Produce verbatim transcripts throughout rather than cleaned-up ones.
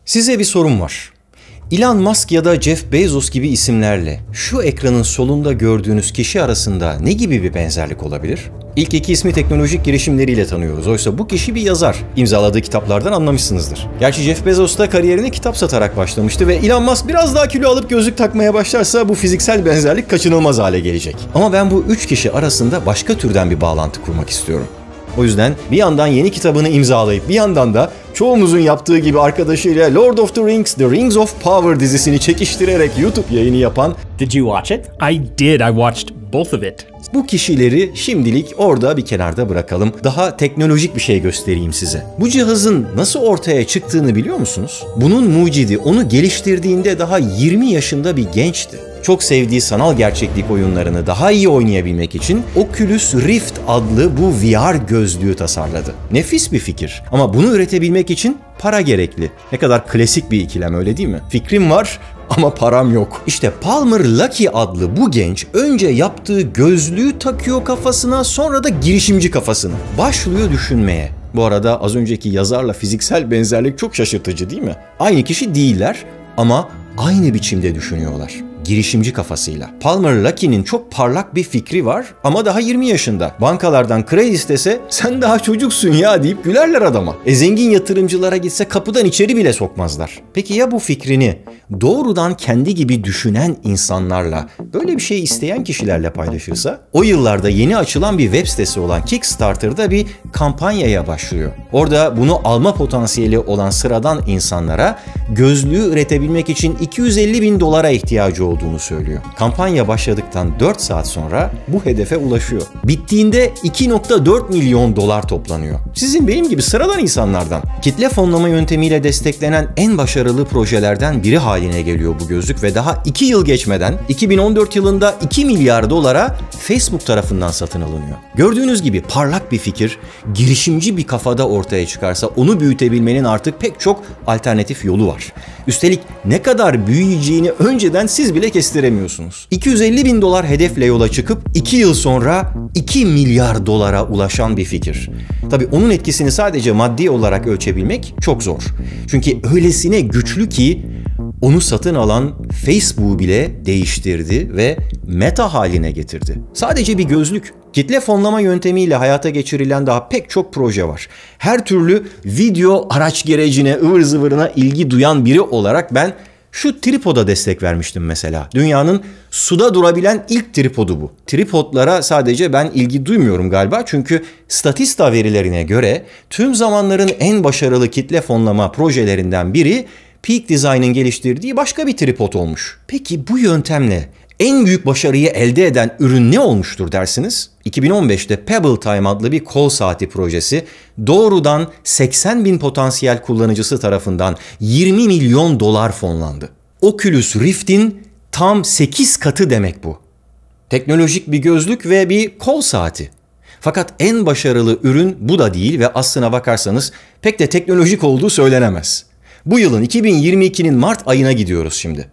Size bir sorum var. Elon Musk ya da Jeff Bezos gibi isimlerle şu ekranın solunda gördüğünüz kişi arasında ne gibi bir benzerlik olabilir? İlk iki ismi teknolojik girişimleriyle tanıyoruz. Oysa bu kişi bir yazar. İmzaladığı kitaplardan anlamışsınızdır. Gerçi Jeff Bezos da kariyerine kitap satarak başlamıştı ve Elon Musk biraz daha kilo alıp gözlük takmaya başlarsa bu fiziksel benzerlik kaçınılmaz hale gelecek. Ama ben bu üç kişi arasında başka türden bir bağlantı kurmak istiyorum. O yüzden bir yandan yeni kitabını imzalayıp bir yandan da çoğumuzun yaptığı gibi arkadaşıyla Lord of the Rings, The Rings of Power dizisini çekiştirerek YouTube yayını yapan Did you watch it? I did. I watched both of it. bu kişileri şimdilik orada bir kenarda bırakalım. Daha teknolojik bir şey göstereyim size. Bu cihazın nasıl ortaya çıktığını biliyor musunuz? Bunun mucidi onu geliştirdiğinde daha yirmi yaşında bir gençti. Çok sevdiği sanal gerçeklik oyunlarını daha iyi oynayabilmek için Oculus Rift adlı bu V R gözlüğü tasarladı. Nefis bir fikir ama bunu üretebilmek için para gerekli. Ne kadar klasik bir ikilem, öyle değil mi? Fikrim var ama param yok. İşte Palmer Luckey adlı bu genç önce yaptığı gözlüğü takıyor kafasına, sonra da girişimci kafasına. Başlıyor düşünmeye. Bu arada az önceki yazarla fiziksel benzerlik çok şaşırtıcı değil mi? Aynı kişi değiller ama aynı biçimde düşünüyorlar. Girişimci kafasıyla. Palmer Luckey'nin çok parlak bir fikri var ama daha yirmi yaşında. Bankalardan kredi istese sen daha çocuksun ya deyip gülerler adama. E zengin yatırımcılara gitse kapıdan içeri bile sokmazlar. Peki ya bu fikrini doğrudan kendi gibi düşünen insanlarla, böyle bir şey isteyen kişilerle paylaşırsa? O yıllarda yeni açılan bir web sitesi olan Kickstarter'da bir kampanyaya başlıyor. Orada bunu alma potansiyeli olan sıradan insanlara gözlüğü üretebilmek için iki yüz elli bin dolara ihtiyacı olduğunu söylüyor. Kampanya başladıktan dört saat sonra bu hedefe ulaşıyor. Bittiğinde iki nokta dört milyon dolar toplanıyor. Sizin benim gibi sıradan insanlardan. Kitle fonlama yöntemiyle desteklenen en başarılı projelerden biri haline geliyor bu gözlük ve daha iki yıl geçmeden iki bin on dört yılında iki milyar dolara Facebook tarafından satın alınıyor. Gördüğünüz gibi parlak bir fikir, girişimci bir kafada ortaya çıkarsa onu büyütebilmenin artık pek çok alternatif yolu var. Üstelik ne kadar büyüyeceğini önceden siz bile kestiremiyorsunuz. iki yüz elli bin dolar hedefle yola çıkıp iki yıl sonra iki milyar dolara ulaşan bir fikir. Tabii onun etkisini sadece maddi olarak ölçebilmek çok zor. Çünkü öylesine güçlü ki onu satın alan Facebook'u bile değiştirdi ve meta haline getirdi. Sadece bir gözlük. Kitle fonlama yöntemiyle hayata geçirilen daha pek çok proje var. Her türlü video araç gerecine, ıvır zıvırına ilgi duyan biri olarak ben şu tripoda destek vermiştim mesela. Dünyanın suda durabilen ilk tripodu bu. Tripodlara sadece ben ilgi duymuyorum galiba çünkü Statista verilerine göre tüm zamanların en başarılı kitle fonlama projelerinden biri Peak Design'ın geliştirdiği başka bir tripod olmuş. Peki bu yöntemle en büyük başarıyı elde eden ürün ne olmuştur dersiniz? iki bin on beşte Pebble Time adlı bir kol saati projesi doğrudan seksen bin potansiyel kullanıcısı tarafından yirmi milyon dolar fonlandı. Oculus Rift'in tam sekiz katı demek bu. Teknolojik bir gözlük ve bir kol saati. Fakat en başarılı ürün bu da değil ve aslına bakarsanız pek de teknolojik olduğu söylenemez. Bu yılın iki bin yirmi ikinin Mart ayına gidiyoruz şimdi.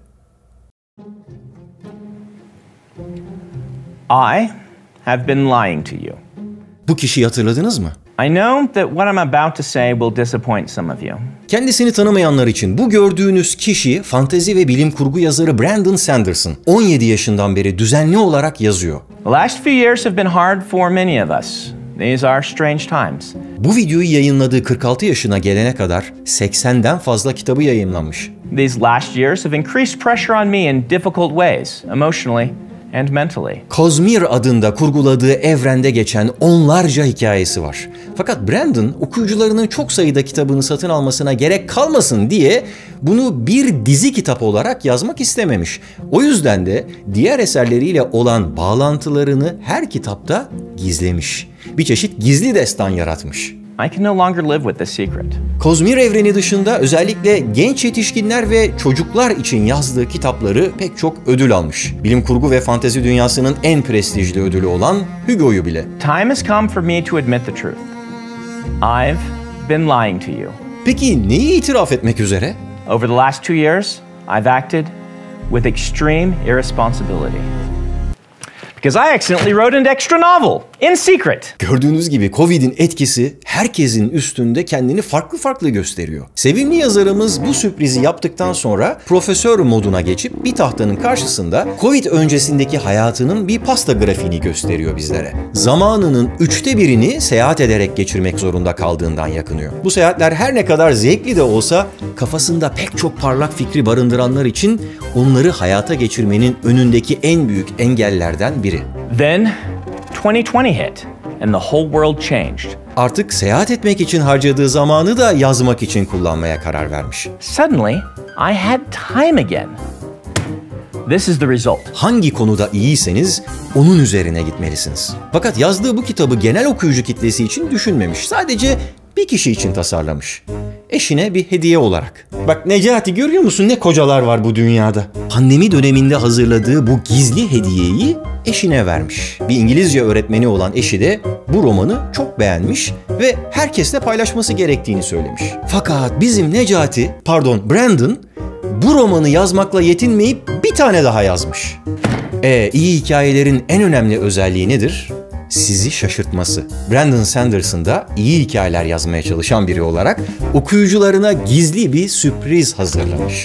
I have been lying to you. Bu kişiyi hatırladınız mı? I know that what I'm about to say will disappoint some of you. Kendisini tanımayanlar için bu gördüğünüz kişi fantezi ve bilim kurgu yazarı Brandon Sanderson. on yedi yaşından beri düzenli olarak yazıyor. The last few years have been hard for many of us. These are strange times. Bu videoyu yayınladığı kırk altı yaşına gelene kadar seksenden fazla kitabı yayımlanmış. These last years have increased pressure on me in difficult ways, emotionally and mentally. Cosmere adında kurguladığı evrende geçen onlarca hikayesi var. Fakat Brandon okuyucularının çok sayıda kitabını satın almasına gerek kalmasın diye bunu bir dizi kitap olarak yazmak istememiş. O yüzden de diğer eserleriyle olan bağlantılarını her kitapta gizlemiş. Bir çeşit gizli destan yaratmış. I can no longer live with this secret. Cosmere evreni dışında özellikle genç yetişkinler ve çocuklar için yazdığı kitapları pek çok ödül almış. Bilim kurgu ve fantezi dünyasının en prestijli ödülü olan Hugo'yu bile. Time has come for me to admit the truth. I've been lying to you. Peki neyi itiraf etmek üzere? Over the last two years, I've acted with extreme irresponsibility. because I accidentally wrote an extra novel in secret. Gördüğünüz gibi Covid'in etkisi herkesin üstünde kendini farklı farklı gösteriyor. Sevimli yazarımız bu sürprizi yaptıktan sonra profesör moduna geçip bir tahtanın karşısında Covid öncesindeki hayatının bir pasta grafiğini gösteriyor bizlere. Zamanının üçte birini seyahat ederek geçirmek zorunda kaldığından yakınıyor. Bu seyahatler her ne kadar zevkli de olsa kafasında pek çok parlak fikri barındıranlar için onları hayata geçirmenin önündeki en büyük engellerden biri. Then twenty twenty hit and the whole world changed. Artık seyahat etmek için harcadığı zamanı da yazmak için kullanmaya karar vermiş. Suddenly, I had time again. This is the result. Hangi konuda iyiyseniz onun üzerine gitmelisiniz. Fakat yazdığı bu kitabı genel okuyucu kitlesi için düşünmemiş. Sadece bir kişi için tasarlamış. Eşine bir hediye olarak. Bak Necati, görüyor musun ne kocalar var bu dünyada? Pandemi döneminde hazırladığı bu gizli hediyeyi eşine vermiş. Bir İngilizce öğretmeni olan eşi de bu romanı çok beğenmiş ve herkesle paylaşması gerektiğini söylemiş. Fakat bizim Necati, pardon Brandon, bu romanı yazmakla yetinmeyip bir tane daha yazmış. E, iyi hikayelerin en önemli özelliği nedir? Sizi şaşırtması. Brandon Sanderson da iyi hikayeler yazmaya çalışan biri olarak okuyucularına gizli bir sürpriz hazırlamış.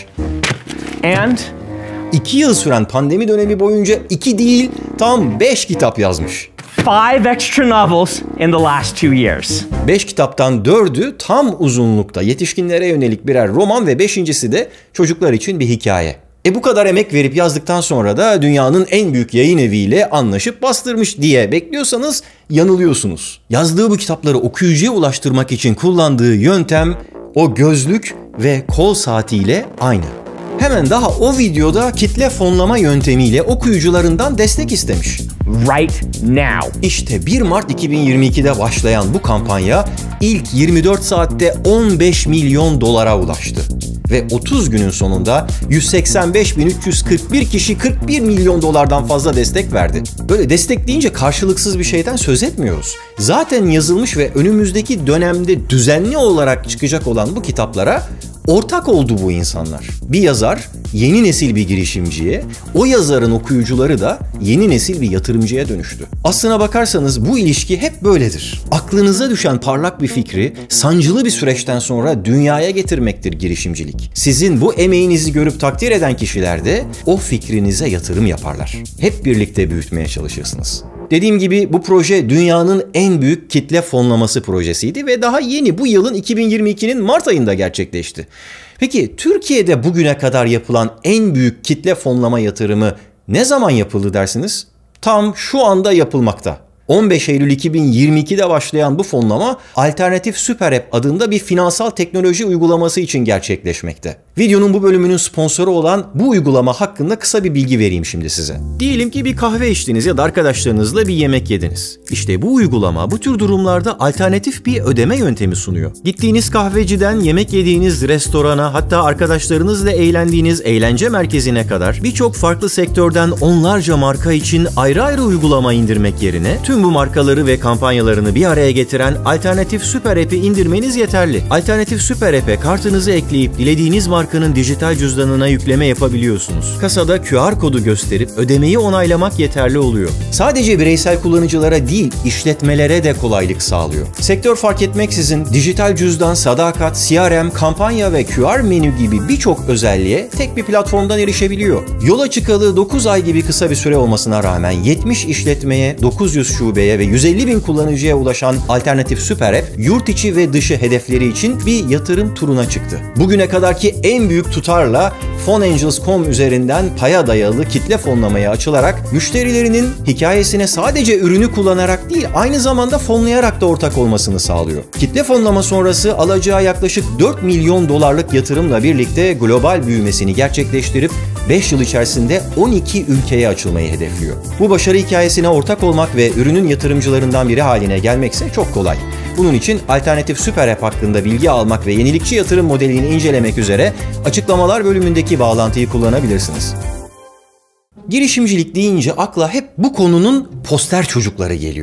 And İki yıl süren pandemi dönemi boyunca iki değil, tam beş kitap yazmış. five extra novels in the last two years. Beş kitaptan dördü tam uzunlukta yetişkinlere yönelik birer roman ve beşincisi de çocuklar için bir hikaye. E bu kadar emek verip yazdıktan sonra da dünyanın en büyük yayın eviyle anlaşıp bastırmış diye bekliyorsanız yanılıyorsunuz. Yazdığı bu kitapları okuyucuya ulaştırmak için kullandığı yöntem o gözlük ve kol saatiyle aynı. Hemen daha o videoda kitle fonlama yöntemiyle okuyucularından destek istemiş. Right now. İşte bir Mart iki bin yirmi ikide başlayan bu kampanya ilk yirmi dört saatte on beş milyon dolara ulaştı. Ve otuz günün sonunda yüz seksen beş bin üç yüz kırk bir kişi kırk bir milyon dolardan fazla destek verdi. Böyle destek deyince karşılıksız bir şeyden söz etmiyoruz. Zaten yazılmış ve önümüzdeki dönemde düzenli olarak çıkacak olan bu kitaplara ortak oldu bu insanlar. Bir yazar yeni nesil bir girişimciye, o yazarın okuyucuları da yeni nesil bir yatırımcıya dönüştü. Aslına bakarsanız bu ilişki hep böyledir. Aklınıza düşen parlak bir fikri sancılı bir süreçten sonra dünyaya getirmektir girişimcilik. Sizin bu emeğinizi görüp takdir eden kişiler de o fikrinize yatırım yaparlar. Hep birlikte büyütmeye çalışırsınız. Dediğim gibi bu proje dünyanın en büyük kitle fonlaması projesiydi ve daha yeni bu yılın iki bin yirmi ikinin Mart ayında gerçekleşti. Peki Türkiye'de bugüne kadar yapılan en büyük kitle fonlama yatırımı ne zaman yapıldı dersiniz? Tam şu anda yapılmakta. on beş Eylül iki bin yirmi ikide başlayan bu fonlama Alternatif Süper App adında bir finansal teknoloji uygulaması için gerçekleşmekte. Videonun bu bölümünün sponsoru olan bu uygulama hakkında kısa bir bilgi vereyim şimdi size. Diyelim ki bir kahve içtiniz ya da arkadaşlarınızla bir yemek yediniz. İşte bu uygulama bu tür durumlarda alternatif bir ödeme yöntemi sunuyor. Gittiğiniz kahveciden yemek yediğiniz restorana, hatta arkadaşlarınızla eğlendiğiniz eğlence merkezine kadar birçok farklı sektörden onlarca marka için ayrı ayrı uygulama indirmek yerine tüm bu markaları ve kampanyalarını bir araya getiren Alternatif Süper App'i indirmeniz yeterli. Alternatif Süper App'e kartınızı ekleyip dilediğiniz markanın dijital cüzdanına yükleme yapabiliyorsunuz. Kasada Q R kodu gösterip ödemeyi onaylamak yeterli oluyor. Sadece bireysel kullanıcılara değil, işletmelere de kolaylık sağlıyor. Sektör fark etmeksizin dijital cüzdan, sadakat, C R M, kampanya ve Q R menü gibi birçok özelliğe tek bir platformdan erişebiliyor. Yola çıkalı dokuz ay gibi kısa bir süre olmasına rağmen yetmiş işletmeye, dokuz yüz şubeye ve yüz elli bin kullanıcıya ulaşan Alternatif Süper App, yurt içi ve dışı hedefleri için bir yatırım turuna çıktı. Bugüne kadarki en büyük tutarla Fonangels nokta com üzerinden paya dayalı kitle fonlamaya açılarak müşterilerinin hikayesine sadece ürünü kullanarak değil, aynı zamanda fonlayarak da ortak olmasını sağlıyor. Kitle fonlama sonrası alacağı yaklaşık dört milyon dolarlık yatırımla birlikte global büyümesini gerçekleştirip beş yıl içerisinde on iki ülkeye açılmayı hedefliyor. Bu başarı hikayesine ortak olmak ve ürünün yatırımcılarından biri haline gelmekse çok kolay. Bunun için Alternatif Süper App hakkında bilgi almak ve yenilikçi yatırım modelini incelemek üzere açıklamalar bölümündeki bağlantıyı kullanabilirsiniz. Girişimcilik deyince akla hep bu konunun poster çocukları geliyor.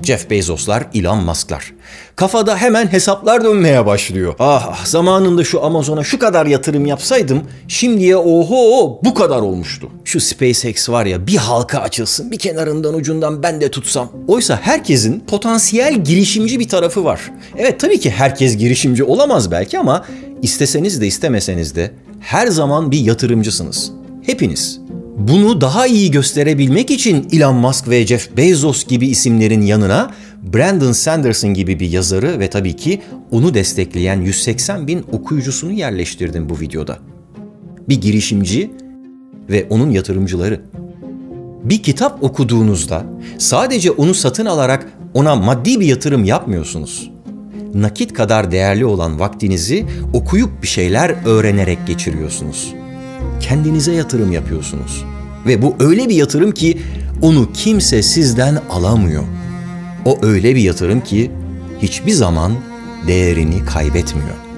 Jeff Bezos'lar, Elon Musk'lar. Kafada hemen hesaplar dönmeye başlıyor. Ah, zamanında şu Amazon'a şu kadar yatırım yapsaydım şimdiye oho bu kadar olmuştu. Şu SpaceX var ya, bir halka açılsın, bir kenarından ucundan ben de tutsam. Oysa herkesin potansiyel girişimci bir tarafı var. Evet, tabii ki herkes girişimci olamaz belki ama isteseniz de istemeseniz de her zaman bir yatırımcısınız. Hepiniz. Bunu daha iyi gösterebilmek için Elon Musk ve Jeff Bezos gibi isimlerin yanına Brandon Sanderson gibi bir yazarı ve tabii ki onu destekleyen yüz seksen bin okuyucusunu yerleştirdim bu videoda. Bir girişimci ve onun yatırımcıları. Bir kitap okuduğunuzda sadece onu satın alarak ona maddi bir yatırım yapmıyorsunuz. Nakit kadar değerli olan vaktinizi okuyup bir şeyler öğrenerek geçiriyorsunuz. Kendinize yatırım yapıyorsunuz. Ve bu öyle bir yatırım ki onu kimse sizden alamıyor. O öyle bir yatırım ki hiçbir zaman değerini kaybetmiyor.